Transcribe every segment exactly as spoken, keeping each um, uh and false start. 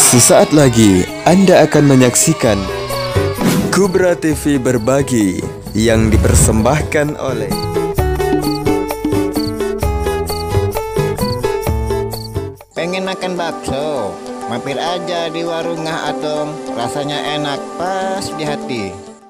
Sesaat lagi Anda akan menyaksikan Kubra T V Berbagi yang dipersembahkan oleh Pengen makan bakso? Mampir aja di warung Ngah Atong, rasanya enak pas di hati.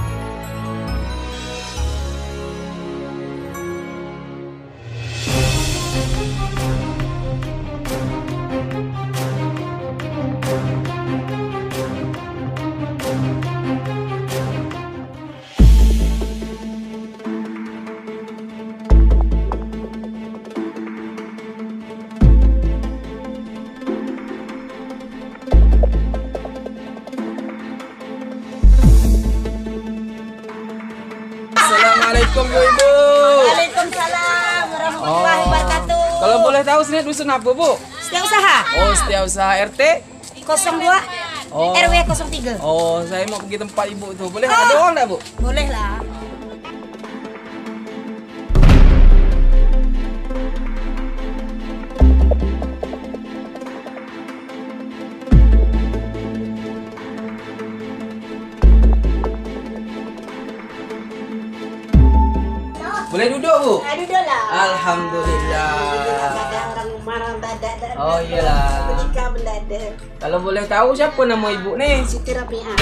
Assalamualaikum Bu Ibu. Waalaikumsalam warahmatullahi wabarakatuh. Kalau boleh tahu sini dusun apa Bu? Setiausaha Oh, Setiausaha R T nol dua Oh. R W nol tiga. Oh, saya mau pergi tempat Ibu tuh. Boleh ada orang enggak Bu? Boleh lah. Boleh duduk Bu? Aduh dah lah. Alhamdulillah. Ada orang marah mendadak. Oh iyalah. Menikah mendadak. Kalau boleh tahu siapa nama Ibu nih? Siti Rabi'ah.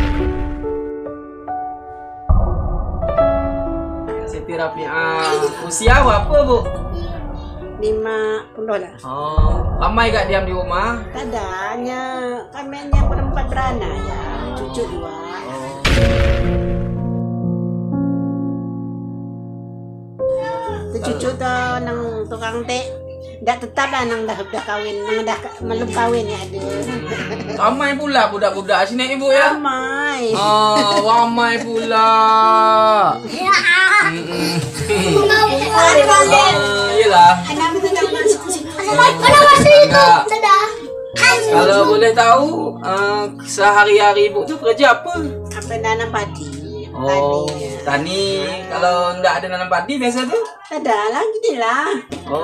Siti Rabi'ah. Usia berapa Bu? Lima puluh lah. Oh, ramai gak diam di rumah? Kadangnya kami hanya berempat beranak ya. Cucu dua. Cucu tuh nang tukang teh ndak tetap lah nang dah udah kawin, nang dah belum kawin ya ada. Ramai pula budak-budak sini Ibu ya? Ramai. Oh, ramai pula. Mm-mm. Oh, iyalah. Anak itu jangan masuk ke situ. Enggak. Kalau boleh tahu, uh, sehari-hari Ibu tuh kerja apa? Apa nanam padi? Oh, Tani. tani. Kalau enggak ada nanam padi biasa tuh? Ada lah gitu lah. Oh.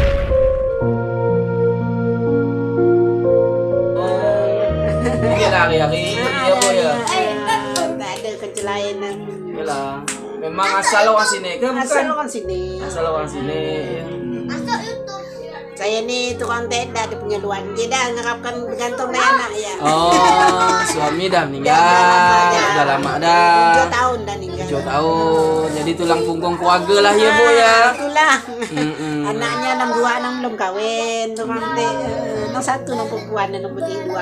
Oh. Iyalah hari-hari ya Bu ya. Tak ada kerja lain. Iyalah. Memang asal orang sini ke bukan? Asal orang sini. Asal orang sini. Saya ni tukang teh dah ada punya luan. Dia dah ngarapkan bergantung dari anak ya. Oh, suami dah meninggal. Udah lama dah. Tujuh tahun dah meninggal. Tujuh tahun. Jadi tulang punggung keluarga lah ya Bu ya. Itulah. Mm-mm. Anaknya enam dua enam belum kahwin. Tukang teh enam satu enam perempuan dan enam dua.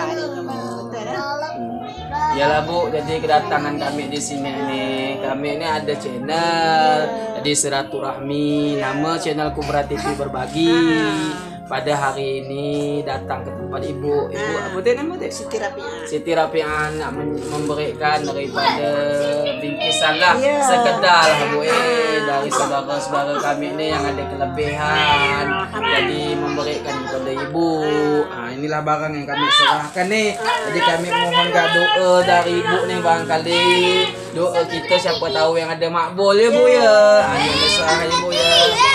Yalah Bu, jadi kedatangan kami di sini nih, kami ini ada channel, jadi silaturahmi, nama channel Kubra T V Berbagi. Pada hari ini datang ke tempat Ibu, Ibu apa teh nama teh? Siti Rabi'ah. Siti Rabi'ah nak memberikan daripada bingkisan lah, Yeah. sekedar lah Bu eh dari saudara-saudara kami ini yang ada kelebihan, jadi memberikan kepada Ibu. Ah, inilah barang yang kami serahkan nih. Jadi kami mohon doa dari Ibu nih barangkali doa kita siapa tahu yang ada makbul ya Bu ya. Ah, ini besar Ibu ya.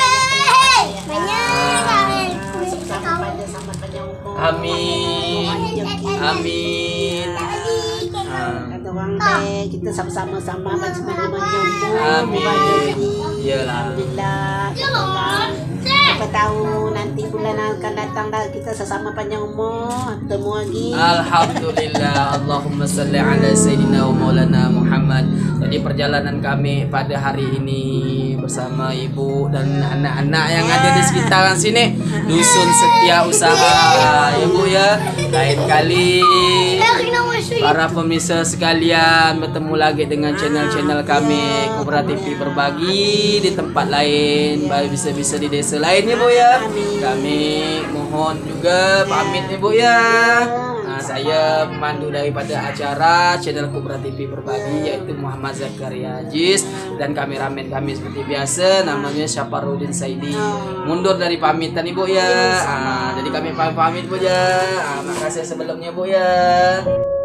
Amin. Amin. Tukang teh kita sama-sama sama macam-macam menyambung. Amin. Iyalah. Alhamdulillah. Siapa tahu nanti bulan akan datang dah kita sesama panjang umur ketemu lagi. Alhamdulillah. Allahumma salli ala sayyidina wa maulana Muhammad. Jadi perjalanan kami pada hari ini bersama Ibu dan anak-anak yang ada di sekitaran sini, dusun Setia Usaha ya Bu ya. Lain kali para pemirsa sekalian bertemu lagi dengan channel-channel kami Kubra T V Berbagi di tempat lain, bisa-bisa di desa lain ya Bu ya. Kami mohon juga pamit ya Bu ya. Nah, saya pemandu daripada acara channel Kubra T V Berbagi yaitu Muhammad Zakaria Aziz, dan kameramen kami seperti biasa namanya Syaparudin Saidi. Mundur dari pamitan Ibu ya. Ah, jadi kami pamit Bu ya. Ah, makasih sebelumnya Bu ya.